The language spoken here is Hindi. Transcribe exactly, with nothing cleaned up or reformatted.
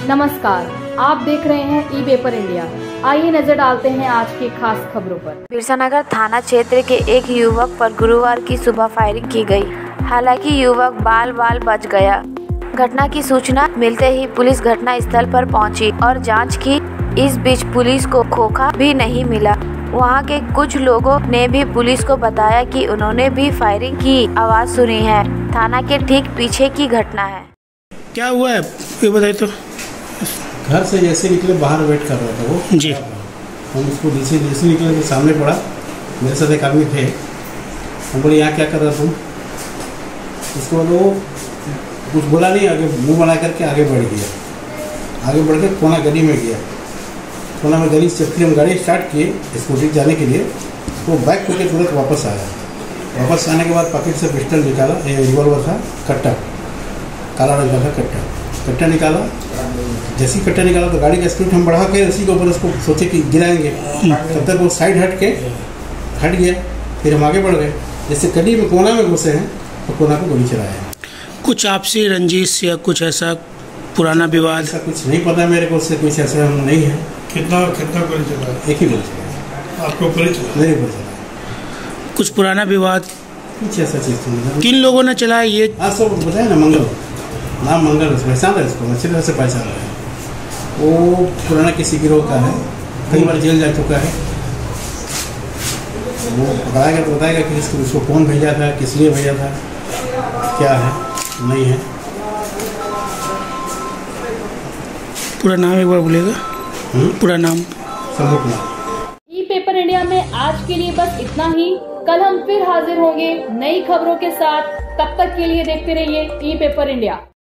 नमस्कार, आप देख रहे हैं ई पेपर इंडिया। आइए नजर डालते हैं आज की खास खबरों पर। बिरसानगर थाना क्षेत्र के एक युवक पर गुरुवार की सुबह फायरिंग की गई। हालांकि युवक बाल बाल बच गया। घटना की सूचना मिलते ही पुलिस घटना स्थल पर पहुंची और जांच की। इस बीच पुलिस को खोखा भी नहीं मिला। वहां के कुछ लोगों ने भी पुलिस को बताया कि उन्होंने भी फायरिंग की आवाज सुनी है। थाना के ठीक पीछे की घटना है। क्या हुआ है ये बताइए तो। घर से जैसे निकले बाहर वेट कर रहा था वो जी। हम उसको जैसे जैसे निकले तो सामने पड़ा। मेरे साथ एक आदमी थे। हम बोले यहाँ क्या कर रहा तुम। उसके बाद वो कुछ बोला नहीं, आगे मुंह बना करके आगे बढ़ गया। आगे बढ़ के कोना गली में गया। कोना में गली से फिर हम गाड़ी स्टार्ट किए स्कूटी जाने के लिए। वो बाइक करके तुरंत वापस आया। वापस आने के बाद पॉकेट से पिस्टल निकाला, रिवॉल्वर था, कट्टा, काला रंग का था कट्टा कट्टा निकाला। जैसे ही कट्टा निकाला तो गाड़ी का स्पीड हम बढ़ा के उसी के ऊपर उसको सोचे कि गिराएंगे। तब तक वो साइड हट के हट गया। फिर हम आगे बढ़ गए। जैसे गली में कोना में घुसे हैं तो कोना को गोली चलाया। कुछ आपसी रंजिश या कुछ ऐसा पुराना विवाद? ऐसा कुछ नहीं पता मेरे को, उससे कुछ ऐसा नहीं है। कितना कितना गोली चला? एक ही गोली चला। आपको गोली चला? मेरे ऊपर चला। कुछ पुराना विवाद? कुछ ऐसा चीज़ तो नहीं। किन लोगों ने चलाया ये? आज सब बताया ना, मंगल नाम मंगल पहचान है इसको, अच्छी तरह से पहचान रहा है। वो पुराना किसी गिरोह का है, कई बार जेल जा चुका है। वो बताएगा तो बताएगा कि इसको उसको कौन भेजा था, किस लिए भेजा था, क्या है नहीं है। पूरा नाम एक बार बोलेगा? पूरा नाम? Shambhu Kumar. E paper India में आज के लिए बस इतना ही। कल हम फिर हाजिर होंगे नई खबरों के साथ। तब तक के लिए देखते रहिए ई पेपर इंडिया।